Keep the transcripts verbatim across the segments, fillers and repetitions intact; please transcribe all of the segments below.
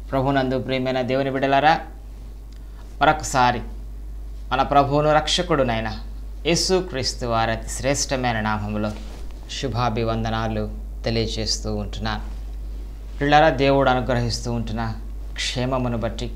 ప్రభునందు ప్రియమైన దేవుని బిడ్డలారా, మరొకసారి మన ప్రభువును రక్షకుడునైన యేసుక్రీస్తు వారి అతి శ్రేష్టమైన నామములో శుభాభివందనాలు తెలియజేస్తూ ఉంటున్నాను. పిల్లరా, దేవుడు అనుగ్రహిస్తూ ఉంటున్న క్షేమమును బట్టి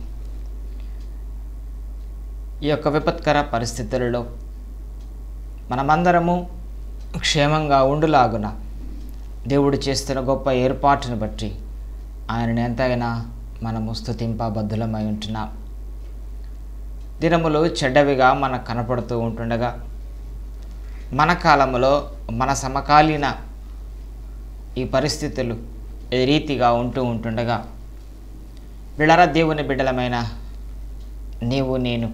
ఈ యొక్క విపత్కర పరిస్థితులలో మనమందరము క్షేమంగా ఉండులాగున దేవుడు చేస్తున్న గొప్ప ఏర్పాటును బట్టి ఆయనను ఎంతైనా మనము స్తుతింపబద్ధులమై ఉంటున్నాం. దినములు చెడ్డవిగా మనకు కనపడుతూ ఉంటుండగా, మన కాలంలో మన సమకాలీన ఈ పరిస్థితులు ఏ రీతిగా ఉంటూ ఉంటుండగా, వీళ్ళరా దేవుని బిడ్డలమైన నీవు నేను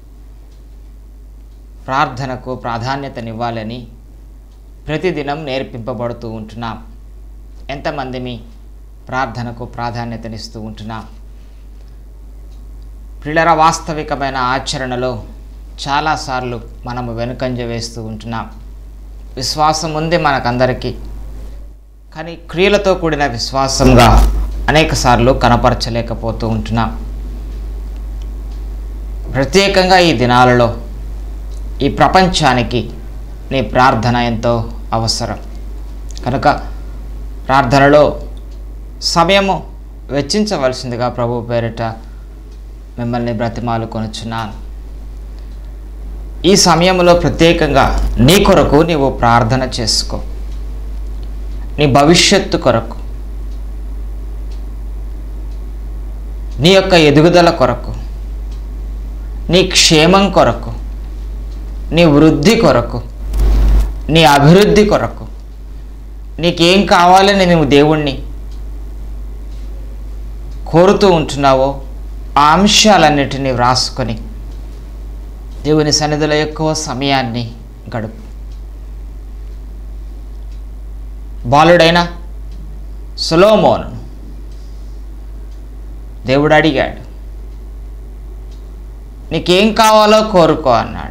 ప్రార్థనకు ప్రాధాన్యతనివ్వాలని ప్రతిదినం నేర్పింపబడుతూ ఉంటున్నాం. ఎంతమంది మీ ప్రార్థనకు ప్రాధాన్యతనిస్తూ ఉంటున్నాం? పిల్లల వాస్తవికమైన ఆచరణలో చాలాసార్లు మనము వెనుకంజ వేస్తూ ఉంటున్నాం. విశ్వాసం ఉంది మనకందరికీ, కానీ క్రియలతో కూడిన విశ్వాసంగా అనేకసార్లు కనపరచలేకపోతూ ఉంటున్నాం. ప్రత్యేకంగా ఈ దినాలలో ఈ ప్రపంచానికి నీ ప్రార్థన ఎంతో అవసరం కనుక ప్రార్థనలో సమయము వెచ్చించవలసిందిగా ప్రభు పేరిట మిమ్మల్ని బ్రతిమాలు కొనుచున్నాను. ఈ సమయంలో ప్రత్యేకంగా నీ కొరకు నీవు ప్రార్థన చేసుకో. నీ భవిష్యత్తు కొరకు, నీ యొక్క ఎదుగుదల కొరకు, నీ క్షేమం కొరకు, నీ వృద్ధి కొరకు, నీ అభివృద్ధి కొరకు, నీకేం కావాలని నువ్వు దేవుణ్ణి కోరుతూ ఉంటున్నావో ఆ అంశాలన్నిటినీ వ్రాసుకొని దేవుని సన్నిధిలో ఎక్కువ సమయాన్ని గడుపు. బాలుడైన సొలొమోను దేవుడు అడిగాడు, నీకేం కావాలో కోరుకో అన్నాడు.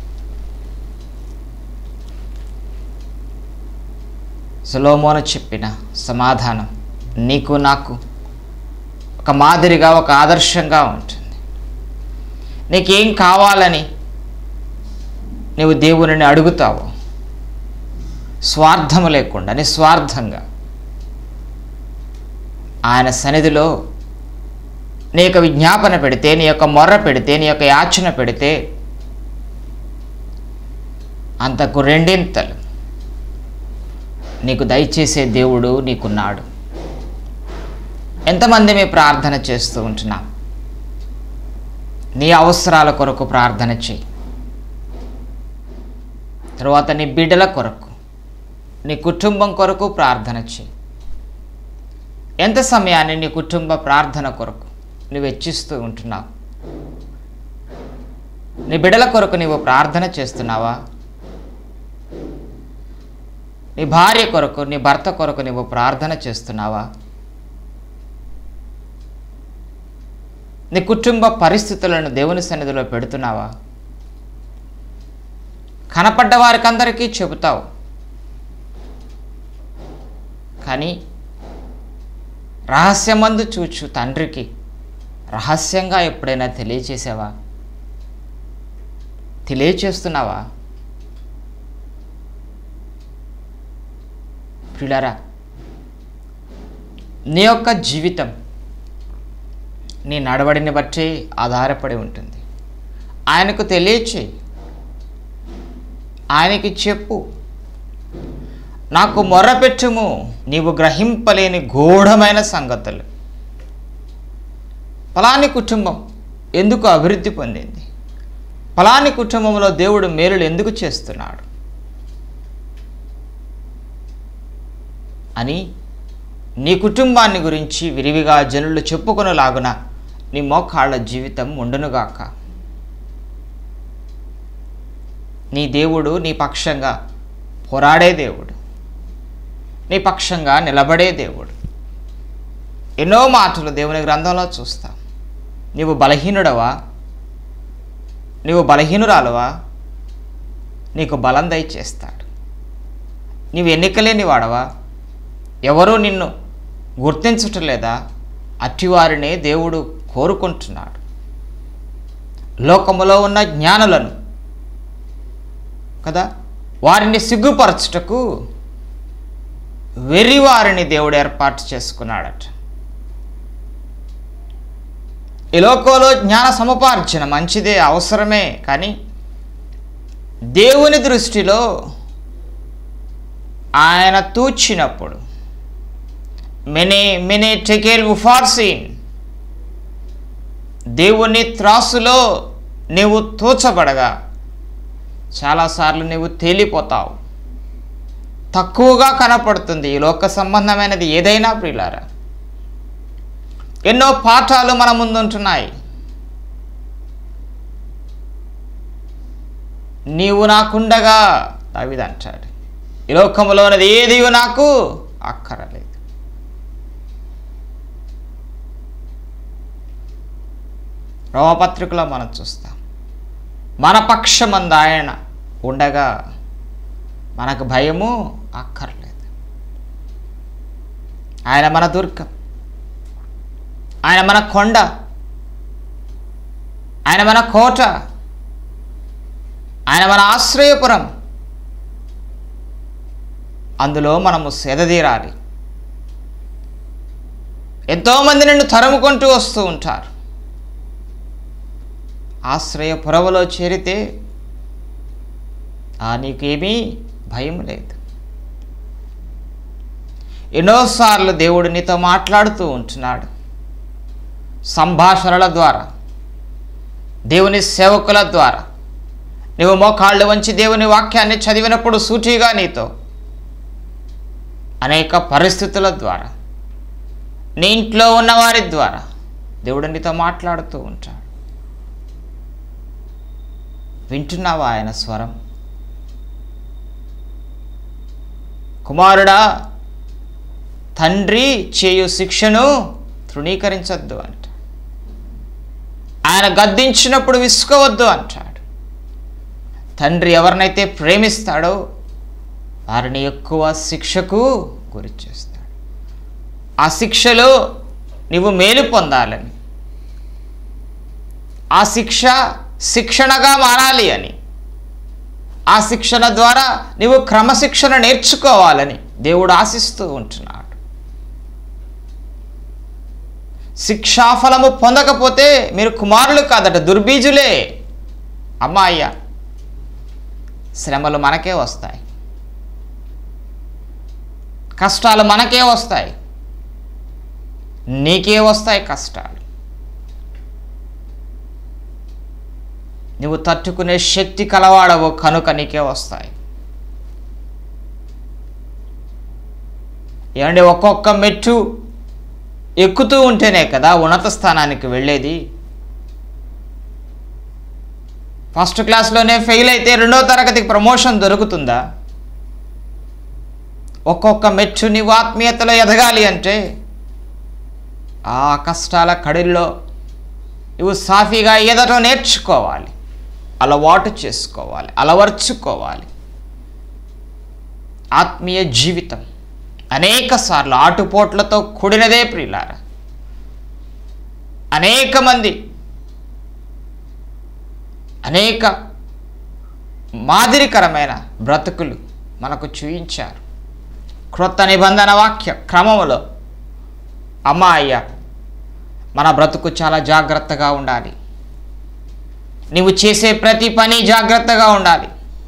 సొలొమోను చెప్పిన సమాధానం నీకు నాకు ఒక మాదిరిగా, ఒక ఆదర్శంగా ఉంటుంది. నీకేం కావాలని నీవు దేవునిని అడుగుతావో స్వార్థము లేకుండా నిస్వార్థంగా ఆయన సన్నిధిలో నీ యొక్క విజ్ఞాపన పెడితే, నీ యొక్క మొర్ర పెడితే, నీ యొక్క యాచన పెడితే అంతకు రెండింతలు నీకు దయచేసే దేవుడు నీకున్నాడు. ఎంతమంది మీ ప్రార్థన చేస్తూ ఉంటున్నాం? నీ అవసరాల కొరకు ప్రార్థన చేయి. తర్వాత నీ బిడ్డల కొరకు, నీ కుటుంబం కొరకు ప్రార్థన చేయి. ఎంత సమయాన్ని నీ కుటుంబ ప్రార్థన కొరకు నువ్వు వెచ్చిస్తూ ఉంటున్నావు? నీ బిడ్డల కొరకు నీవు ప్రార్థన చేస్తున్నావా? నీ భార్య కొరకు, నీ భర్త కొరకు నువ్వు ప్రార్థన చేస్తున్నావా? నీ కుటుంబ పరిస్థితులను దేవుని సన్నిధిలో పెడుతున్నావా? కనపడ్డ వారికి అందరికీ చెబుతావు, కానీ రహస్యమందు చూచు తండ్రికి రహస్యంగా ఎప్పుడైనా తెలియచేసావా? తెలియచేస్తున్నావా? ప్రియులారా, నీ యొక్క జీవితం నీ నడవడిని బట్టి ఆధారపడి ఉంటుంది. ఆయనకు తెలియచేయి, ఆయనకి చెప్పు, నాకు మొర్రపెట్టుము నీవు గ్రహింపలేని గూఢమైన సంగతులు. ఫలాని కుటుంబం ఎందుకు అభివృద్ధి పొందింది? ఫలాని కుటుంబంలో దేవుడు మేలులు ఎందుకు చేస్తున్నాడు అని నీ కుటుంబాన్ని గురించి విరివిగా జనులు చెప్పుకొనులాగున నీ మోకాళ్ళ జీవితం ఉండునుగాక. నీ దేవుడు నీ పక్షంగా పోరాడే దేవుడు, నీ పక్షంగా నిలబడే దేవుడు. ఎన్నో మాటలు దేవుని గ్రంథంలో చూస్తాం. నీవు బలహీనుడవా? నీవు బలహీనురాలువా? నీకు బలం దయచేస్తాడు. నీవు ఎన్నికలేని వాడవా? ఎవరూ నిన్ను గుర్తించటం లేదా? అట్టివారినే దేవుడు కోరుకుంటున్నాడు. లోకములో ఉన్న జ్ఞానులను కదా, వారిని సిగ్గుపరచుటకు వెర్రివారిని దేవుడు ఏర్పాటు చేసుకున్నాడట. ఈ లోకంలో జ్ఞాన సముపార్జన మంచిదే, అవసరమే. కానీ దేవుని దృష్టిలో ఆయన తూచినప్పుడు మెనే మెనే టెకేల్ ఉఫార్సీన్, దేవుని త్రాసులో నీవు తూచబడగా చాలాసార్లు నీవు తేలిపోతావు, తక్కువగా కనపడుతుంది ఈ లోక సంబంధమైనది ఏదైనా. ప్రియులారా, ఎన్నో పాఠాలు మన ముందుంటున్నాయి. నీవు నాకుండగా దావీదు అంటాడు, ఈ లోకంలో ఉన్నది ఏది నాకు అక్కరలేదు. రోమపత్రికలో మనం చూస్తాం, మన పక్షమందు ఆయన ఉండగా మనకు భయము అక్కర్లేదు. ఆయన మన దుర్గం, ఆయన మన కొండ, ఆయన మన కోట, ఆయన మన ఆశ్రయపురం. అందులో మనము సెదదీరాలి. ఎంతోమంది నిన్ను తరుముకుంటూ వస్తూ ఉంటారు. ఆశ్రయపురములో చేరితే ఆ నీకేమీ భయం లేదు. ఎన్నోసార్లు దేవుడు నీతో మాట్లాడుతూ ఉంటున్నాడు, సంభాషణల ద్వారా, దేవుని సేవకుల ద్వారా. నువ్వు మోకాళ్ళు వంచి దేవుని వాక్యాన్ని చదివినప్పుడు సూటిగా నీతో అనేక పరిస్థితుల ద్వారా, నీ ఇంట్లో ఉన్నవారి ద్వారా దేవుడు నీతో మాట్లాడుతూ ఉంటాడు. వింటున్నావా ఆయన స్వరం? కుమారుడా, తండ్రి చేయు శిక్షను తృణీకరించొద్దు అంట. ఆయన గద్దించినప్పుడు విసుకోవద్దు అంటాడు. తండ్రి ఎవరినైతే ప్రేమిస్తాడో వారిని ఎక్కువ శిక్షకు గురి చేస్తాడు. ఆ శిక్షలో నీవు మేలు పొందాలని, ఆ శిక్ష శిక్షణగా మారాలి అని, ఆ శిక్షణ ద్వారా నీవు క్రమశిక్షణ నేర్చుకోవాలని దేవుడు ఆశిస్తూ ఉంటున్నాడు. శిక్షాఫలము పొందకపోతే మీరు కుమారులు కాదట, దుర్బీజులే. అమ్మాయ్య, శ్రమలు మనకే వస్తాయి, కష్టాలు మనకే వస్తాయి, నీకే వస్తాయి కష్టాలు. నువ్వు తట్టుకునే శక్తి కలవాడవు కనుక నీకే వస్తాయి. ఏమంటే, ఒక్కొక్క మెట్టు ఎక్కుతూ ఉంటేనే కదా ఉన్నత స్థానానికి వెళ్ళేది. ఫస్ట్ క్లాస్లోనే ఫెయిల్ అయితే రెండో తరగతికి ప్రమోషన్ దొరుకుతుందా? ఒక్కొక్క మెట్టు నీవు ఆత్మీయతలో ఎదగాలి అంటే ఆ కష్టాల కడిల్లో నువ్వు సాఫీగా ఎదటం నేర్చుకోవాలి, అలవాటు చేసుకోవాలి, అలవర్చుకోవాలి. ఆత్మీయ జీవితం అనేక సార్లు ఆటుపోట్లతో కూడినదే ప్రియులారా. అనేక మంది అనేక మాదిరికరమైన బ్రతుకులు మనకు చూయించారు. క్రొత్త నిబంధన వాక్య క్రమములో అమ్మా అయ్యా, మన బ్రతుకు చాలా జాగ్రత్తగా ఉండాలి. నీవు చేసే ప్రతి పని జాగ్రత్తగా ఉండాలి.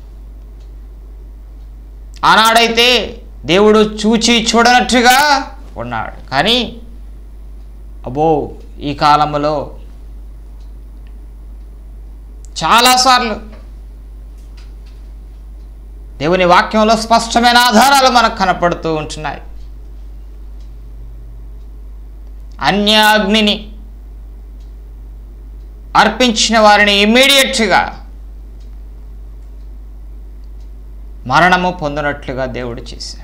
ఆనాడైతే దేవుడు చూచి చూడనట్టుగా ఉన్నాడు, కానీ అబ్బో ఈ కాలంలో చాలాసార్లు దేవుని వాక్యంలో స్పష్టమైన ఆధారాలు మనకు కనపడుతూ ఉంటున్నాయి. అన్య అగ్నిని అర్పించిన వారిని ఇమ్మీడియట్గా మరణము పొందినట్లుగా దేవుడు చేశాడు.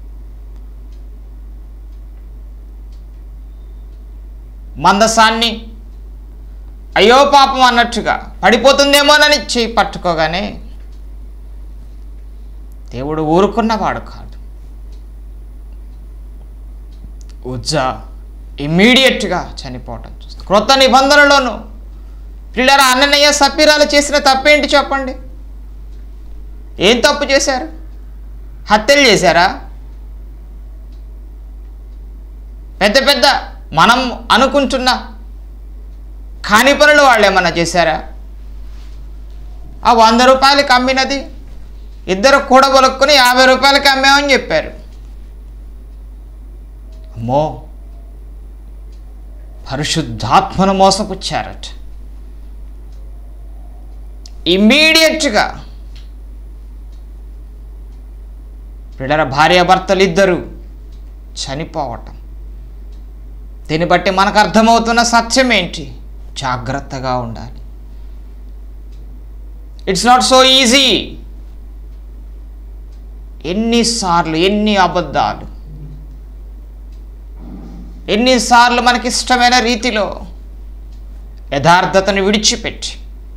మందసాన్ని అయ్యో పాపం అన్నట్టుగా పడిపోతుందేమోనని చేయి పట్టుకోగానే దేవుడు ఊరుకున్నవాడు కాదు. ఉజ్జా ఇమ్మీడియట్గా చనిపోవటం చూస్తాం. క్రొత్త నిబంధనలోను పిల్లల అన్నయ్య సప్పీరాలు చేసిన తప్పేంటి చెప్పండి? ఏం తప్పు చేశారు? హత్యలు చేశారా? పెద్ద పెద్ద మనం అనుకుంటున్న కాని పనులు వాళ్ళు ఏమన్నా చేశారా? ఆ వంద రూపాయలకి అమ్మినది ఇద్దరు కూడబొలుక్కుని యాభై రూపాయలకి అమ్మామని చెప్పారు. అమ్మో, పరిశుద్ధాత్మను మోసపుచ్చారట. ఇమ్మీడియట్గా పిల్లల భార్యాభర్తలు ఇద్దరు చనిపోవటం. దీన్ని బట్టి మనకు అర్థమవుతున్న సత్యం ఏంటి? జాగ్రత్తగా ఉండాలి. It's not so easy. ఎన్నిసార్లు ఎన్ని అబద్ధాలు, ఎన్నిసార్లు మనకి ఇష్టమైన రీతిలో యథార్థతను విడిచిపెట్టి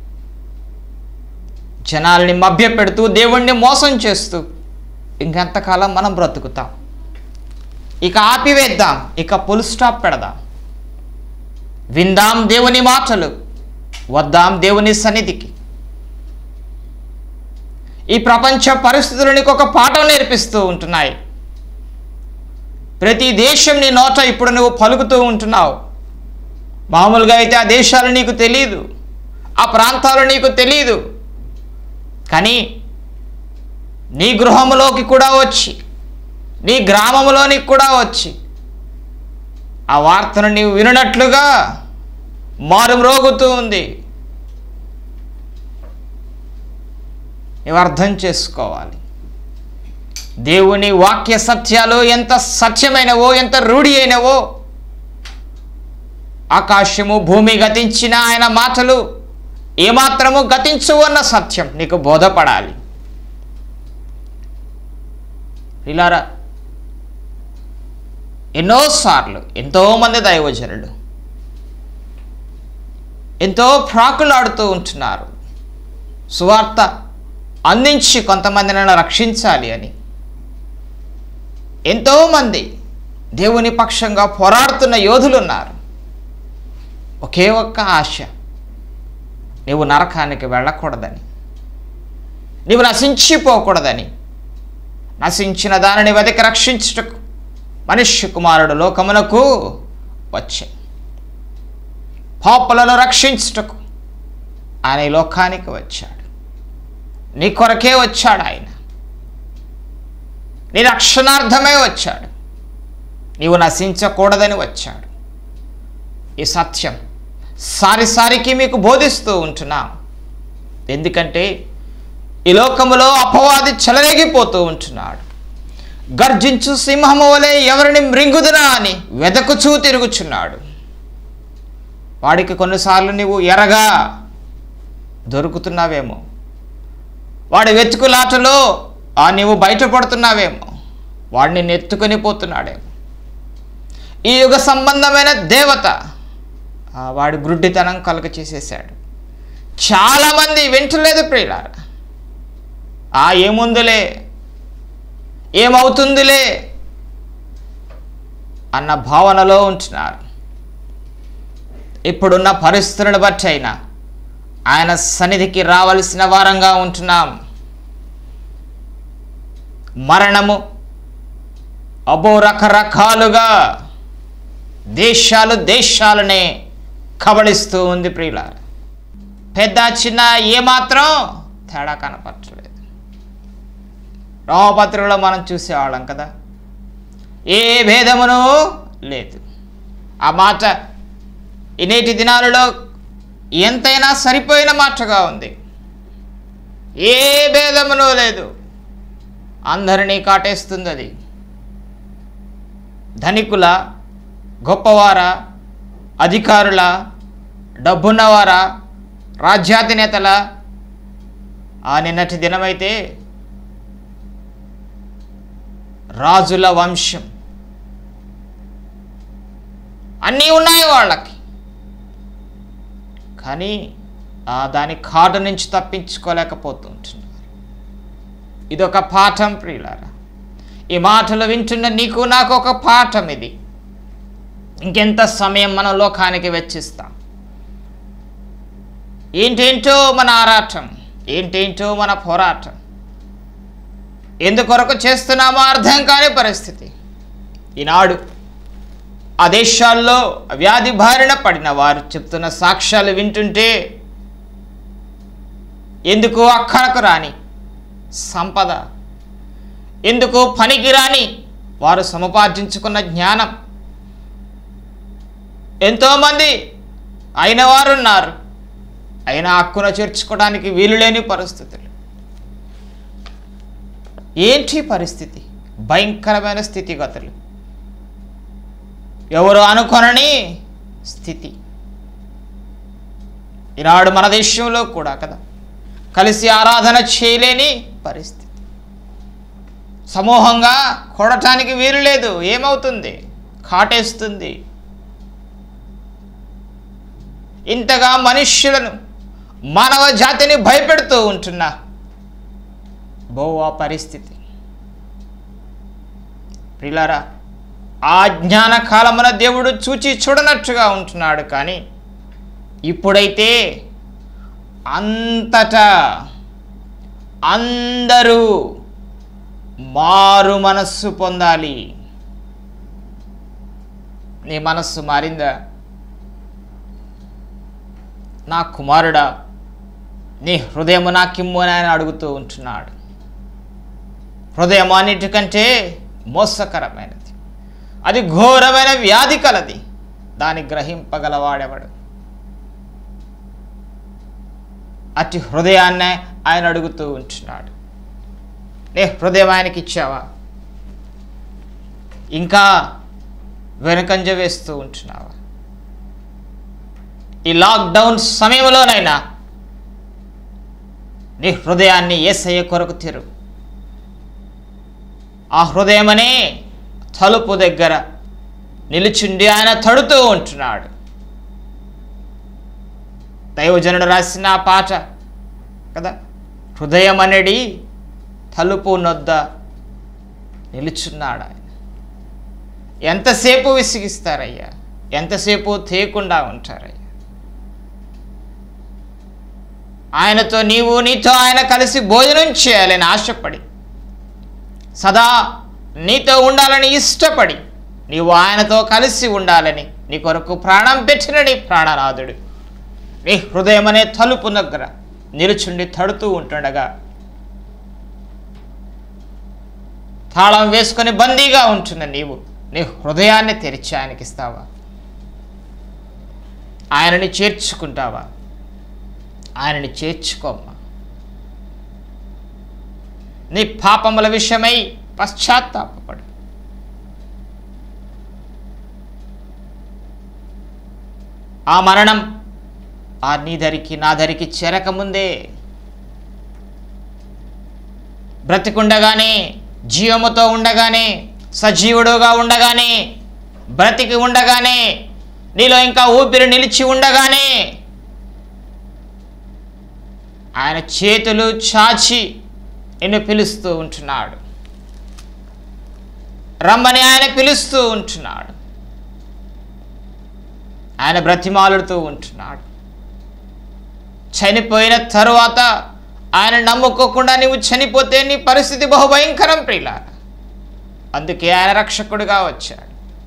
జనాల్ని మభ్యపెడుతూ దేవుణ్ణి మోసం చేస్తూ ఇంకెంతకాలం మనం బ్రతుకుతాం? ఇక ఆపివేద్దాం, ఇక ఫుల్ స్టాప్ పెడదాం. విందాం దేవుని మాటలు, వద్దాం దేవుని సన్నిధికి. ఈ ప్రపంచ పరిస్థితులు నీకు ఒక పాఠం నేర్పిస్తూ ఉంటున్నాయి. ప్రతి దేశం నీ నోట ఇప్పుడు నువ్వు పలుకుతూ ఉంటున్నావు. మామూలుగా అయితే ఆ దేశాలు నీకు తెలియదు, ఆ ప్రాంతాలు నీకు తెలియదు. కానీ నీ గృహంలోకి కూడా వచ్చి, నీ గ్రామంలోనికి కూడా వచ్చి ఆ వార్తను నీవు వినట్లుగా మారుమ్రోగుతూ ఉంది. నీవు అర్థం చేసుకోవాలి. దేవుని వాక్య సత్యాలు ఎంత సత్యమైనవో, ఎంత రూఢి అయినవో. ఆకాశము భూమి గతించిన ఆయన మాటలు ఏమాత్రము గతించవు అన్న సత్యం నీకు బోధపడాలి. పిల్లారా, ఎన్నోసార్లు ఎంతోమంది దైవజనులు ఎంతో ప్రాకులాడుతూ ఉంటున్నారు, సువార్త అందించి కొంతమందిని రక్షించాలి అని. ఎంతోమంది దేవుని పక్షంగా పోరాడుతున్న యోధులు ఉన్నారు. ఒకే ఒక్క ఆశ, నీవు నరకానికి వెళ్ళకూడదని, నీవు నశించిపోకూడదని. నశించిన దానిని వెతికి రక్షించుటకు మనుష్య కుమారుడు లోకమునకు వచ్చే, పాపులను రక్షించుటకు ఆయన లోకానికి వచ్చాడు. నీ కొరకే వచ్చాడు ఆయన. నీ రక్షణార్థమే వచ్చాడు. నీవు నశించకూడదని వచ్చాడు. ఈ సత్యం సారిసారికి మీకు బోధిస్తూ ఉంటున్నాం. ఎందుకంటే ఈ లోకములో అపవాది చెలరేగిపోతూ ఉంటున్నాడు. గర్జించు సింహము వలె ఎవరిని మృంగుదునా అని వెదకుచూ తిరుగుచున్నాడు. వాడికి కొన్నిసార్లు నీవు ఎరగా దొరుకుతున్నావేమో, వాడి వెతుకులాటలో ఆ నీవు బయటపడుతున్నావేమో, వాడిని నెత్తుకొని పోతున్నాడేమో. ఈ యుగ సంబంధమైన దేవత వాడి గ్రుడ్డితనం కలుగ చేసేసాడు. చాలామంది వింటలేదు ప్రియులారా. ఆ ఏముందులే, ఏమవుతుందిలే అన్న భావనలో ఉంటున్నారు. ఇప్పుడున్న పరిస్థితులను బట్టి అయినా ఆయన సన్నిధికి రావలసిన వారంగా ఉంటున్నాం. మరణము అబో రకరకాలుగా దేశాలు దేశాలనే కబళిస్తూ ఉంది ప్రియులారా. పెద్ద చిన్న ఏమాత్రం తేడా కనపరచలేదు. రోమపత్రికలో మనం చూసేవాళ్ళం కదా, ఏ భేదమును లేదు. ఆ మాట ఈ నేటి దినాలలో ఎంతైనా సరిపోయిన మాటగా ఉంది. ఏ భేదమును లేదు, అందరినీ కాటేస్తుంది అది. ధనికుల, గొప్పవారా, అధికారుల, డబ్బున్నవారా, రాజ్యాధినేతల. ఆ నిన్నటి దినమైతే రాజుల వంశం అన్నీ ఉన్నాయి వాళ్ళకి. కానీ ఆ దాని కాడు నుంచి తప్పించుకోలేకపోతుంటున్నారు. ఇదొక పాఠం ప్రియులారా. ఈ మాటలు వింటున్న నీకు నాకు ఒక పాఠం ఇది. ఇంకెంత సమయం మనం లోకానికి వెచ్చిస్తాం? ఏంటేంటో మన ఆరాటం, ఏంటేంటో మన పోరాటం, ఎందుకొరకు చేస్తున్నామో అర్థం కాని పరిస్థితి. ఈనాడు ఆ దేశాల్లో వ్యాధి బారిన పడిన వారు చెప్తున్న సాక్ష్యాలు వింటుంటే ఎందుకు అక్కడకు రాని సంపద, ఎందుకు పనికి రాని వారు సముపార్జించుకున్న జ్ఞానం, ఎంతోమంది అయిన వారు ఉన్నారు, అయినా హక్కున చేర్చుకోవడానికి వీలు లేని పరిస్థితులు. ఏంటి పరిస్థితి? భయంకరమైన స్థితిగతులు, ఎవరు అనుకొనని స్థితి. ఈనాడు మన దేశంలో కూడా కదా కలిసి ఆరాధన చేయలేని పరిస్థితి. సమూహంగా కూడటానికి వీలు లేదు. ఏమవుతుంది? కాటేస్తుంది. ఇంతగా మనుష్యులను, మానవ జాతిని భయపెడుతూ ఉంటున్నా బోవా పరిస్థితి. ప్రియులారా, ఆ జ్ఞాన కాలమున దేవుడు చూచి చూడనట్టుగా ఉంటున్నాడు. కానీ ఇప్పుడైతే అంతటా అందరూ మారు మనస్సు పొందాలి. నీ మనస్సు మారిందా? నా కుమారుడా, నీ హృదయము నాకిమ్ము అని ఆయన అడుగుతూ ఉంటున్నాడు. హృదయం అన్నిటికంటే మోసకరమైనది, అది ఘోరమైన వ్యాధి కలది, దాన్ని గ్రహింపగలవాడెవడు? అతి హృదయాన్ని ఆయన అడుగుతూ ఉంటున్నాడు. నీ హృదయం ఆయనకి ఇచ్చావా? ఇంకా వెనుకంజ వేస్తూ ఉంటున్నావా? ఈ లాక్డౌన్ సమయంలోనైనా నీ హృదయాన్ని యేసయ్య కొరకు తెరు. ఆ హృదయమనే తలుపు దగ్గర నిలుచుండి ఆయన తడుతూ ఉంటున్నాడు. దైవజనుడు రాసిన పాట కదా, హృదయం అనేది తలుపు నొద్ద నిలుచున్నాడు ఆయన. ఎంతసేపు విసిగిస్తారయ్యా? ఎంతసేపు తేకుండా ఉంటారయ్యా? ఆయనతో నీవు, నీతో ఆయన కలిసి భోజనం చేయాలని ఆశపడి, సదా నీతో ఉండాలని ఇష్టపడి, నీవు ఆయనతో కలిసి ఉండాలని నీ కొరకు ప్రాణం పెట్టిన నీ ప్రాణనాథుడు నీ హృదయం అనే తలుపు దగ్గర నిలుచుండి తడుతూ ఉంటుండగా, తాళం వేసుకొని బందీగా ఉంటున్న నీవు నీ హృదయాన్ని తెరిచి ఆయనకి ఇస్తావా? ఆయనని చేర్చుకుంటావా? ఆయనని చేర్చుకోమ్మా. నీ పాపముల విషయమై పశ్చాత్తాపపడు. ఆ మరణం ఆ నీ ధరికి నా ధరికి చేరకముందే, బ్రతికుండగానే, జీవముతో ఉండగానే, సజీవుడుగా ఉండగానే, బ్రతికి ఉండగానే, నీలో ఇంకా ఊపిరి నిలిచి ఉండగానే ఆయన చేతులు చాచి నిన్ను పిలుస్తూ ఉంటున్నాడు. రమ్మని ఆయన పిలుస్తూ ఉంటున్నాడు. ఆయన బ్రతిమాలుడుతూ ఉంటున్నాడు. చనిపోయిన తరువాత ఆయన నమ్ముకోకుండా నీవు చనిపోతే నీ పరిస్థితి బహుభయంకరం ప్రియులారా. అందుకే ఆయన రక్షకుడిగా వచ్చాడు.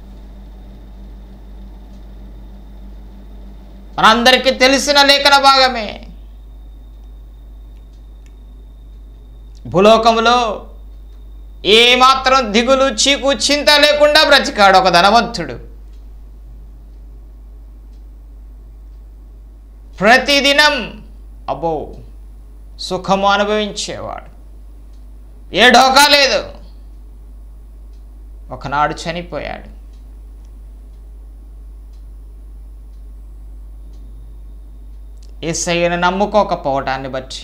మనందరికీ తెలిసిన లేఖన భాగమే. భూలోకములో ఏమాత్రం దిగులు, చీకు, చింత లేకుండా బ్రతికాడు ఒక ధనవంతుడు. ప్రతిదినం అబ్బో సుఖము అనుభవించేవాడు. ఏ ఢోకా లేదు. ఒకనాడు చనిపోయాడు. యేసయ్యను నమ్ముకోకపోవటాన్ని బట్టి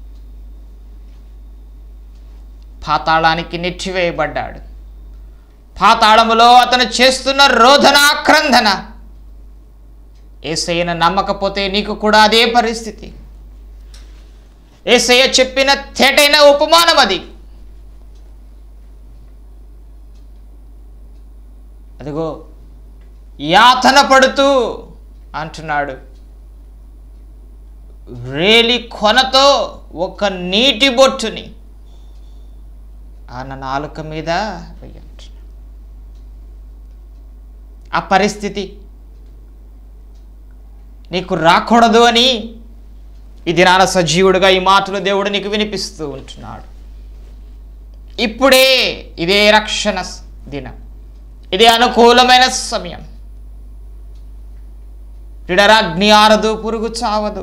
పాతాళానికి నెట్టివేయబడ్డాడు. పాతాళములో అతను చేస్తున్న రోదన, ఆక్రందన. యేసయ్యను నమ్మకపోతే నీకు కూడా అదే పరిస్థితి. యేసయ్య చెప్పిన తేటైన ఉపమానం అది. అదిగో యాతన పడుతూ అంటున్నాడు, రేలి కొనతో ఒక నీటి బొట్టుని ఆయన నాలుక మీద వేయంటున్నాడు. ఆ పరిస్థితి నీకు రాకూడదు అని ఈ దినాన సజీవుడుగా ఈ మాటలు దేవుడు నీకు వినిపిస్తూ ఉంటున్నాడు. ఇప్పుడే ఇదే రక్షణ దినం, ఇదే అనుకూలమైన సమయం. పిడరా అగ్ని ఆరదు, పురుగు చావదు.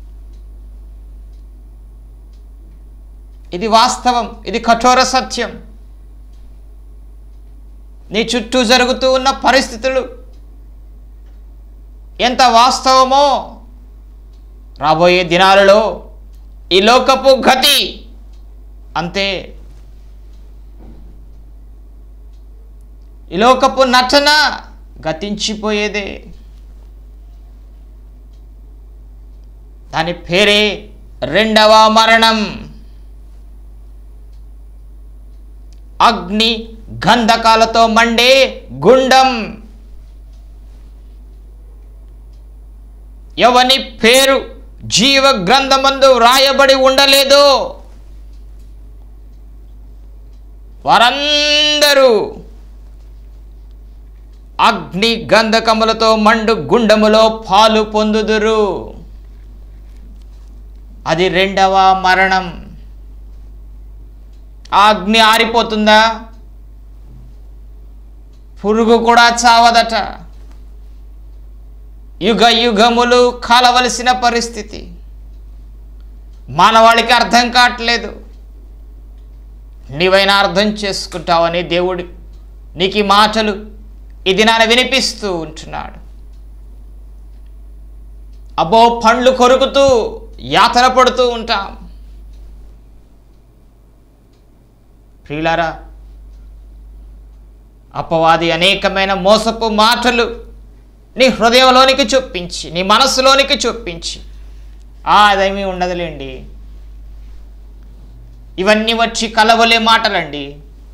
ఇది వాస్తవం, ఇది కఠోర సత్యం. నీ చుట్టూ జరుగుతూ ఉన్న పరిస్థితులు ఎంత వాస్తవమో రాబోయే దినాలలో ఈ లోకపు గతి అంతే. ఈ లోకపు నటన గతించిపోయేదే. దాని పేరే రెండవ మరణం. అగ్ని గంధకాలతో మండే గుండం. ఎవని పేరు జీవ గ్రంథమందు వ్రాయబడి ఉండలేదో వారందరూ అగ్ని గంధకములతో మండు గుండములో పాలు పొందుదురు. అది రెండవ మరణం. ఆ అగ్ని ఆరిపోతుందా? పురుగు కూడా చావదట. యుగ యుగములు కాలవలసిన పరిస్థితి మానవాళికి అర్థం కావట్లేదు. నీవైనా అర్థం చేసుకుంటావని దేవుడు నీకు ఈ మాటలు ఈ దినాన వినిపిస్తూ ఉంటున్నాడు. అబ్బో, పండ్లు కొరుకుతూ యాతన పడుతూ ఉంటాం. ప్రియులారా, అపవాది అనేకమైన మోసపు మాటలు నీ హృదయంలోనికి చొప్పించి, నీ మనస్సులోనికి చొప్పించి, ఆ అదేమీ ఉండదులేండి, ఇవన్నీ వచ్చి కలవలే మాటలండి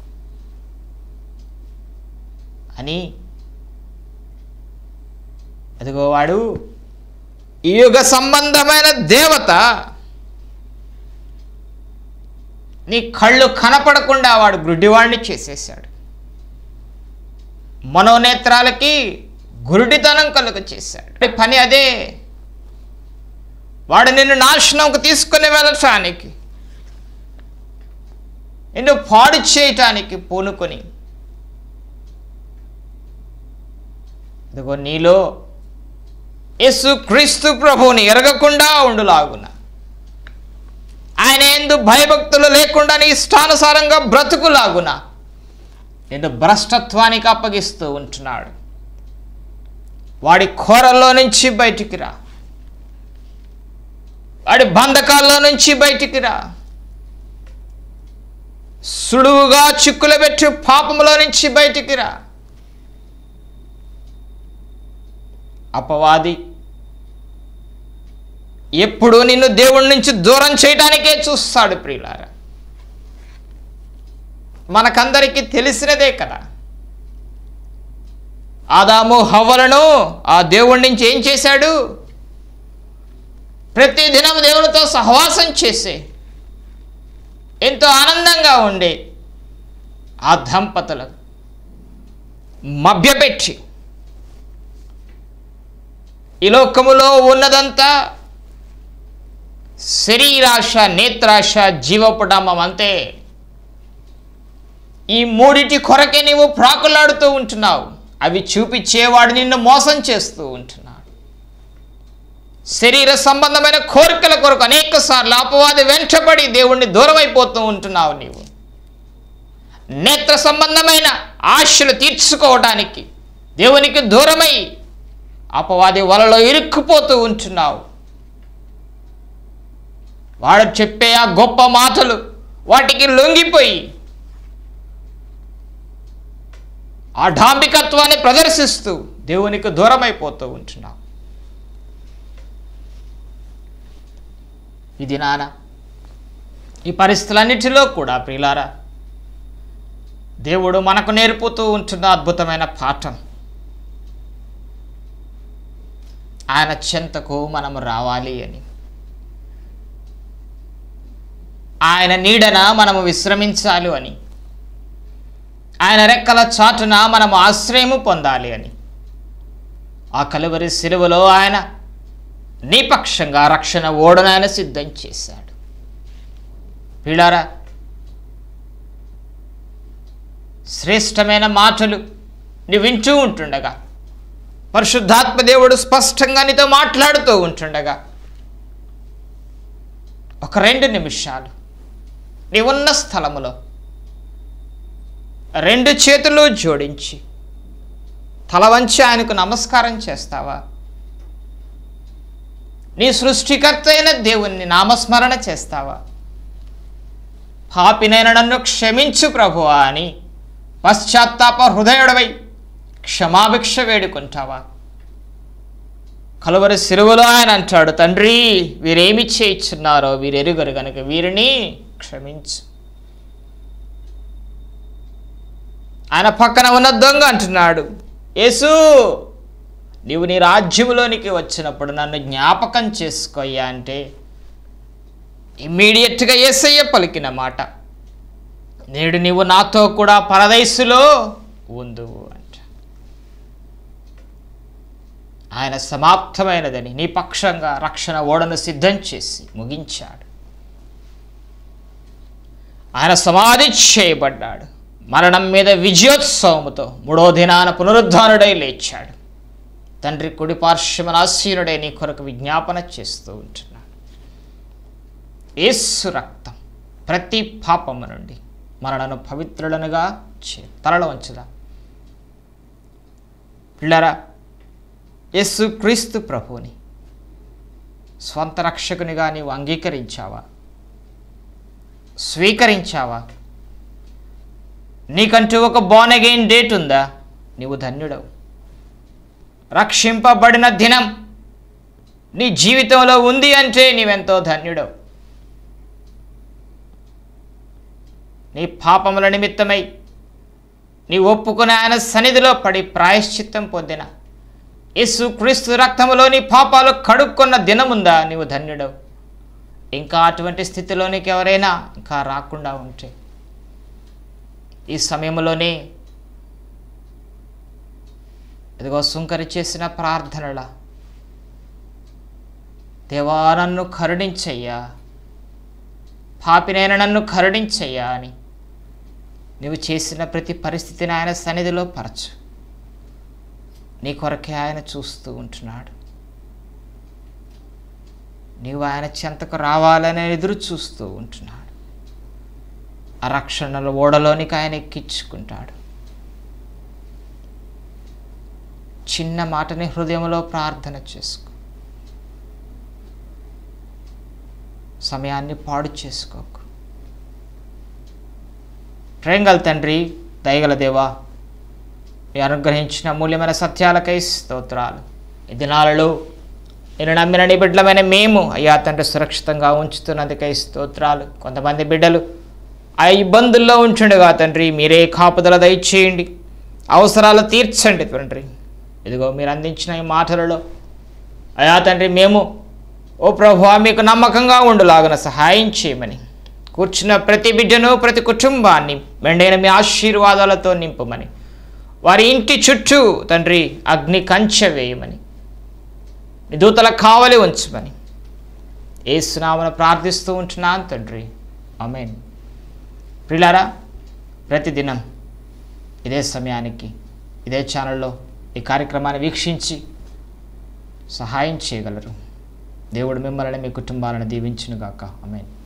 అని, అదిగో వాడు ఈ యుగ సంబంధమైన దేవత నీ కళ్ళు కనపడకుండా వాడు గుడ్డివాడిని చేసేసాడు. మనోనేత్రాలకి గురుడితనం కలుగ చేశాడు. పని అదే. వాడు నిన్ను నాశనంకు తీసుకుని వెళ్ళటానికి, నిన్ను పాడు చేయటానికి పూనుకొని, ఇదిగో నీలో యేసు క్రీస్తు ప్రభువుని ఎరగకుండా ఉండులాగున, ఆయన యందు భయభక్తులు లేకుండా నీ ఇష్టానుసారంగా బ్రతుకులాగున నిన్ను భ్రష్టత్వానికి అప్పగిస్తూ ఉంటున్నాడు. వాడి కోరల్లో నుంచి బయటికి రా, వాడి బంధకాల్లో నుంచి బయటికి రా, సులువుగా చిక్కులు పెట్టి పాపంలో నుంచి బయటికి రా. అపవాది ఎప్పుడు నిన్ను దేవుడి నుంచి దూరం చేయడానికే చూస్తాడు. ప్రియులారా, మనకందరికీ తెలిసినదే కదా. ఆదాము హవ్వలను ఆ దేవుడి నుంచి ఏం చేశాడు? ప్రతి దినం దేవునితో సహవాసం చేసే, ఎంతో ఆనందంగా ఉండే ఆ దంపతులను మభ్యపెట్టి, ఈ లోకములో ఉన్నదంతా శరీరాశ, నేత్రాశ, జీవపుడమం అంతే. ఈ మూడిటి కొరకే నీవు ప్రాకులాడుతూ ఉంటున్నావు. అవి చూపించేవాడు నిన్ను మోసం చేస్తూ ఉంటున్నాడు. శరీర సంబంధమైన కోరికల కొరకు అనేక సార్లు అపవాది వెంటబడి దేవుణ్ణి దూరం అయిపోతూ ఉంటున్నావు. నీవు నేత్ర సంబంధమైన ఆశలు తీర్చుకోవడానికి దేవునికి దూరమై అపవాది వలలో ఇరుక్కుపోతూ ఉంటున్నావు. వాడు చెప్పే ఆ గొప్ప మాటలు వాటికి లొంగిపోయి ఆ డాంబికత్వాన్ని ప్రదర్శిస్తూ దేవునికి దూరం అయిపోతూ ఉంటున్నావు. ఇది నాన్న ఈ పరిస్థితులన్నిటిలో కూడా ప్రియులారా, దేవుడు మనకు నేర్పుతూ ఉంటున్న అద్భుతమైన పాఠం. ఆయన చెంతకు మనము రావాలి అని, ఆయన నీడన మనము విశ్రమించాలి అని, ఆయన రెక్కల చాటున మనము ఆశ్రయము పొందాలి అని, ఆ కలువరి శిలువలో ఆయన నిపక్షంగా రక్షణ ఓడను ఆయన సిద్ధం చేశాడు. పిల్లారా, శ్రేష్టమైన మాటలు నీ వింటూ ఉంటుండగా, పరిశుద్ధాత్మ దేవుడు స్పష్టంగా నీతో మాట్లాడుతూ ఉంటుండగా, ఒక రెండు నిమిషాలు నీ ఉన్న స్థలములో రెండు చేతులు జోడించి తల వంచి ఆయనకు నమస్కారం చేస్తావా? నీ సృష్టికర్త అయిన దేవుణ్ణి నామస్మరణ చేస్తావా? పాపినైన నన్ను క్షమించు ప్రభువా అని పశ్చాత్తాప హృదయుడవై క్షమాభిక్ష వేడుకుంటావా? కలువరి శిలువలో ఆయన అంటాడు, తండ్రి వీరేమి చేయిచున్నారో వీరెరుగరు గనుక వీరిని క్షమించు. ఆయన పక్కన ఉన్న దొంగ అంటున్నాడు, యేసు నీవు నీ రాజ్యములోనికి వచ్చినప్పుడు నన్ను జ్ఞాపకం చేసుకోయ్యా అంటే ఇమ్మీడియట్గా యేసయ్య పలికిన మాట, నేడు నీవు నాతో కూడా పరదైసులో ఉందువు అంట. ఆయన సమాప్తమైనదని నీ పక్షంగా రక్షణ ఓడను సిద్ధం చేసి ముగించాడు. ఆయన సమాధి చేయబడ్డాడు. మరణం మీద విజయోత్సవముతో మూడో దినాన పునరుద్ధానుడై లేచాడు. తండ్రి కుడి పార్శ్వమున ఆసీనుడై నీ కొరకు విజ్ఞాపన చేస్తూ ఉంటున్నాడు. యేసు రక్తం ప్రతి పాపము నుండి మనలను పవిత్రులనుగా చే తలలో ఉంచుదా. పిల్లరా, యేసు క్రీస్తు ప్రభువుని స్వంత రక్షకునిగా నీవు అంగీకరించావా? స్వీకరించావా? నీకంటూ ఒక బోర్న్ అగైన్ డేట్ ఉందా? నీవు ధన్యుడవు. రక్షింపబడిన దినం నీ జీవితంలో ఉంది అంటే నీవెంతో ధన్యుడవు. నీ పాపముల నిమిత్తమై నీ ఒప్పుకుని ఆయన సన్నిధిలో పడి ప్రాయశ్చిత్తం పొందిన యేసు క్రీస్తు రక్తములో నీ పాపాలు కడుక్కున్న దినముందా? నీవు ధన్యుడవు. ఇంకా అటువంటి స్థితిలోనికి ఎవరైనా ఇంకా రాకుండా ఉంటే ఈ సమయంలోనే ఇదిగో సుంకరి చేసిన ప్రార్థనల, దేవా నన్ను కరుణించయ్యా, పాపినైన నన్ను కరుణించయ్యా అని నువ్వు చేసిన ప్రతి పరిస్థితిని ఆయన సన్నిధిలో పరచు. నీ కొరకే ఆయన చూస్తూ ఉంటున్నాడు. నీవు ఆయన చెంతకు రావాలని ఎదురు చూస్తూ ఉంటున్నాడు. ఆ రక్షణలో ఓడలోనికి ఆయన ఎక్కించుకుంటాడు. చిన్న మాటని హృదయంలో ప్రార్థన చేసుకో. సమయాన్ని పాడు చేసుకోకు. ప్రేమగల తండ్రి, దయగల దేవా, మీ అనుగ్రహించిన అమూల్యమైన సత్యాలకై స్తోత్రాలు. ఈ దినాలలో నేను నమ్మిన నీ బిడ్డలమైన మేము అయ్యా తండ్రి సురక్షితంగా ఉంచుతున్నందుకై స్తోత్రాలు. కొంతమంది బిడ్డలు ఆ ఇబ్బందుల్లో ఉంటుండగా తండ్రి మీరే కాపుదల దయచేయండి, అవసరాలు తీర్చండి తండ్రి. ఇదిగో మీరు అందించిన ఈ మాటలలో అయ్యా తండ్రి మేము ఓ ప్రభువా మీకు నమ్మకంగా ఉండులాగన సహాయం చేయమని, కూర్చున్న ప్రతి బిడ్డను ప్రతి కుటుంబాన్ని మెండైన మీ ఆశీర్వాదాలతో నింపమని, వారి ఇంటి చుట్టూ తండ్రి అగ్ని కంచె వేయమని, నీ దూతల కావలి ఉంచమని యేసునామమున ప్రార్థిస్తూ ఉంటున్నాను తండ్రి. ఆమేన్. ప్రియులారా, ప్రతిదినం ఇదే సమయానికి ఇదే ఛానల్లో ఈ కార్యక్రమాన్ని వీక్షించి సహాయం చేయగలరు. దేవుడు మిమ్మల్ని మీ కుటుంబాలను దీవించునుగాక. ఆమేన్.